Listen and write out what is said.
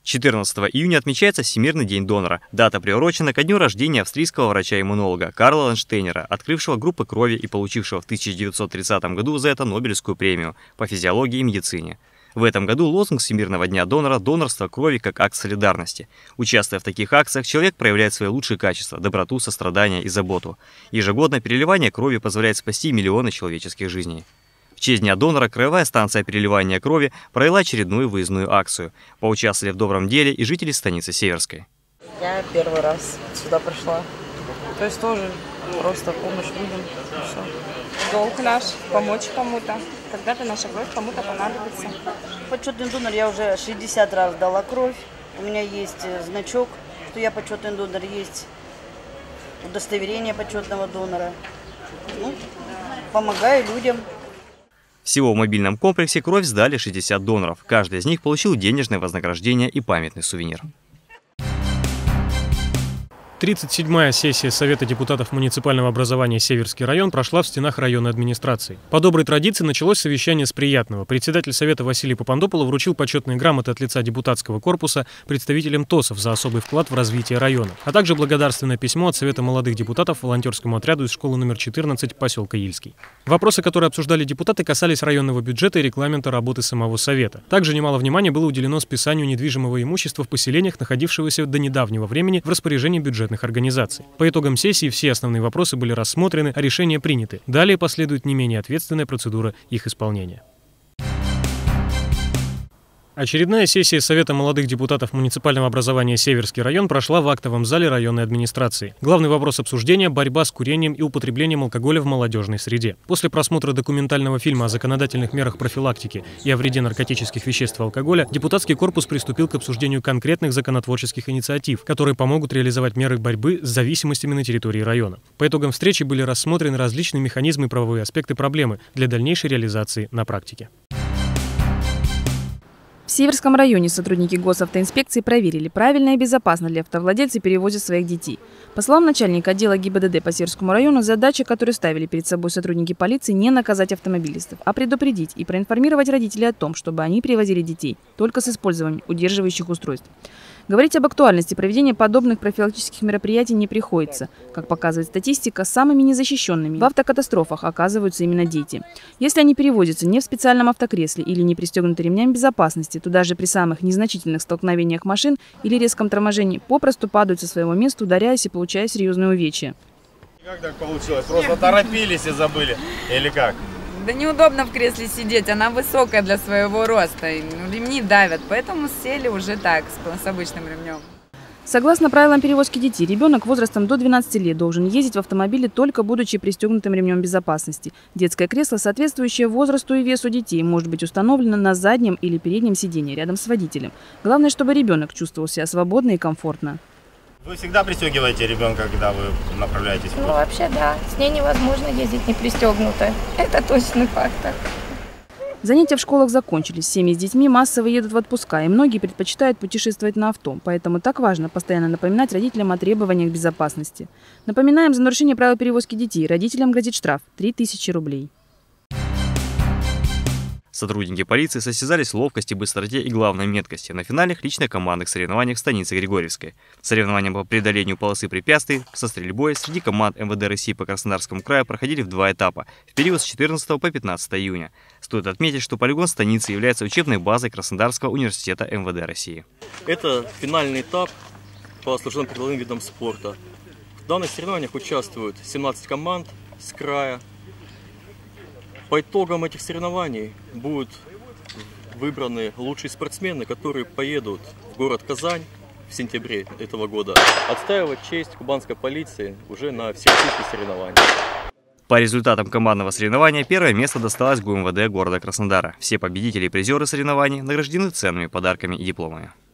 14 июня отмечается Всемирный день донора. Дата приурочена ко дню рождения австрийского врача-иммунолога Карла Ланштейнера, открывшего группы крови и получившего в 1930 году за это Нобелевскую премию по физиологии и медицине. В этом году лозунг Всемирного дня донора – донорство крови как акт солидарности. Участвуя в таких акциях, человек проявляет свои лучшие качества – доброту, сострадание и заботу. Ежегодно переливание крови позволяет спасти миллионы человеческих жизней. В честь Дня донора краевая станция переливания крови провела очередную выездную акцию. Поучаствовали в добром деле и жители станицы Северской. Я первый раз сюда пришла. То есть тоже просто помощь людям. Долг наш – помочь кому-то. Когда-то наша кровь кому-то понадобится. Почетный донор, я уже 60 раз дала кровь. У меня есть значок, что я почетный донор, есть удостоверение почетного донора. Помогаю людям. Всего в мобильном комплексе кровь сдали 60 доноров. Каждый из них получил денежное вознаграждение и памятный сувенир. 37-я сессия Совета депутатов муниципального образования «Северский район» прошла в стенах районной администрации. По доброй традиции началось совещание с приятного. Председатель Совета Василий Попандополов вручил почетные грамоты от лица депутатского корпуса представителям ТОСов за особый вклад в развитие района, а также благодарственное письмо от Совета молодых депутатов волонтерскому отряду из школы номер 14 поселка Ильский. Вопросы, которые обсуждали депутаты, касались районного бюджета и регламента работы самого Совета. Также немало внимания было уделено списанию недвижимого имущества в поселениях, находившегося до недавнего времени в распоряжении бюджетных организаций. По итогам сессии все основные вопросы были рассмотрены, а решения приняты. Далее последует не менее ответственная процедура их исполнения. Очередная сессия Совета молодых депутатов муниципального образования «Северский район» прошла в актовом зале районной администрации. Главный вопрос обсуждения – борьба с курением и употреблением алкоголя в молодежной среде. После просмотра документального фильма о законодательных мерах профилактики и о вреде наркотических веществ и алкоголя, депутатский корпус приступил к обсуждению конкретных законотворческих инициатив, которые помогут реализовать меры борьбы с зависимостями на территории района. По итогам встречи были рассмотрены различные механизмы и правовые аспекты проблемы для дальнейшей реализации на практике. В Северском районе сотрудники госавтоинспекции проверили, правильно и безопасно ли автовладельцы перевозят своих детей. По словам начальника отдела ГИБДД по Северскому району, задача, которую ставили перед собой сотрудники полиции, не наказать автомобилистов, а предупредить и проинформировать родителей о том, чтобы они привозили детей только с использованием удерживающих устройств. Говорить об актуальности проведения подобных профилактических мероприятий не приходится. Как показывает статистика, самыми незащищенными в автокатастрофах оказываются именно дети. Если они перевозятся не в специальном автокресле или не пристегнуты ремнями безопасности, то даже при самых незначительных столкновениях машин или резком торможении попросту падают со своего места, ударяясь и получая серьезные увечья. Как так получилось? Просто торопились и забыли? Или как? Да неудобно в кресле сидеть, она высокая для своего роста, и ремни давят, поэтому сели уже так, с обычным ремнем. Согласно правилам перевозки детей, ребенок возрастом до 12 лет должен ездить в автомобиле только будучи пристегнутым ремнем безопасности. Детское кресло, соответствующее возрасту и весу детей, может быть установлено на заднем или переднем сиденье рядом с водителем. Главное, чтобы ребенок чувствовал себя свободно и комфортно. Вы всегда пристегиваете ребенка, когда вы направляетесь в путь? Ну, вообще, да. С ней невозможно ездить не пристегнутой. Это точный фактор. Занятия в школах закончились. Семьи с детьми массово едут в отпуска, и многие предпочитают путешествовать на авто. Поэтому так важно постоянно напоминать родителям о требованиях безопасности. Напоминаем, за нарушение правил перевозки детей родителям грозит штраф – 3000 рублей. Сотрудники полиции состязались в ловкости, быстроте и, главной, меткости на финальных личных командных соревнованиях в станице Григорьевской. Соревнования по преодолению полосы препятствий со стрельбой среди команд МВД России по Краснодарскому краю проходили в 2 этапа в период с 14 по 15 июня. Стоит отметить, что полигон станицы является учебной базой Краснодарского университета МВД России. Это финальный этап по служебно-прикладным видам спорта. В данных соревнованиях участвуют 17 команд с края. По итогам этих соревнований будут выбраны лучшие спортсмены, которые поедут в город Казань в сентябре этого года отстаивать честь кубанской полиции уже на всероссийских соревнованиях. По результатам командного соревнования первое место досталось ГУМВД города Краснодара. Все победители и призеры соревнований награждены ценными подарками и дипломами.